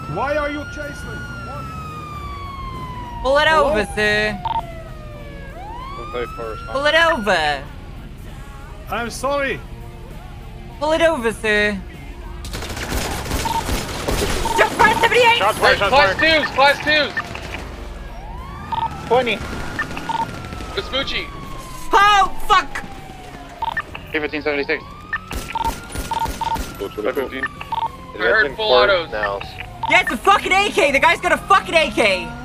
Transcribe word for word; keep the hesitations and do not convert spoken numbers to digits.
Why are you chasing me? What? Pull it Hello? over, sir. Okay, first. Pull it over. I'm sorry. Pull it over, sir. Just five seventy-eight! Shots fired, shots Class fired. twos, class twos. twenty. Vespucci. Oh, fuck! fifteen seventy-six. I heard full autos. Now. Yeah, it's a fucking A K. The guy's got a fucking A K.